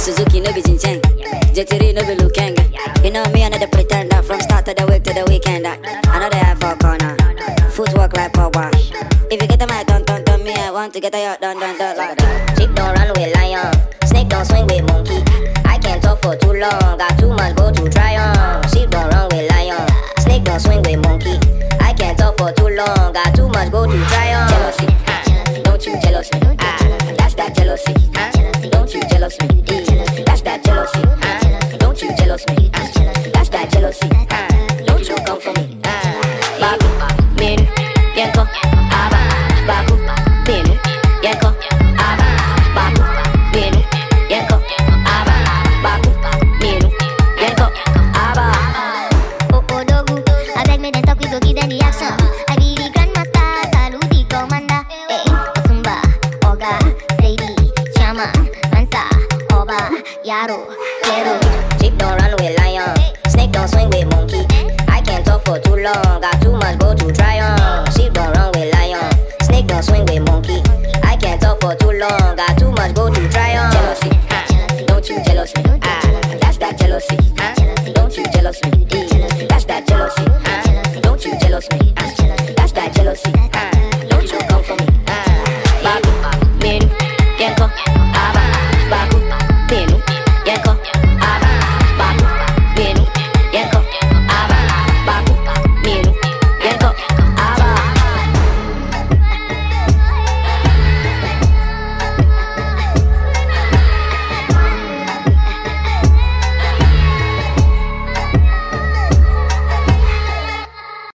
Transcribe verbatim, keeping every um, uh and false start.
Suzuki no be Jincheng, J three no be Lukeng. You know me, another pretender from start of the week to the weekend. Another eye for corner, footwork like power. If you get a my dun dun dun, me I want to get a yacht dun dun dun like that. Sheep don't run with lion, snake don't swing with monkey. I can't talk for too long, got too much go to try on. Sheep don't run with lion, snake don't swing with monkey. I can't talk for too long, got too much go to try on. Jealousy, ah, don't you jealous me? Ah, that's that jealousy. Ah, don't you jealous me? Eh, that's that jealousy. Ah, don't you jealous me? Ah, that's that jealousy. Ah, don't you come for me? Ah, babu, menu, yenko, aba, babu, menu, yenko, aba, babu, menu, yenko, aba, babu, menu, yenko, aba. Oh oh dogu, I beg me then talk we go give them the action. I be the grandmaster, salute the commander. Eh, Otumba, Oga, Sadie, Chama, Mansa, Oba, Yaro, Kero. Sheep don't run with lion, snake don't swing with monkey. I can't talk for too long, got too much go to try on. Sheep don't run with